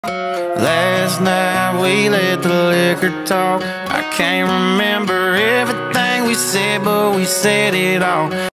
Last night we let the liquor talk. I can't remember everything we said, but we said it all.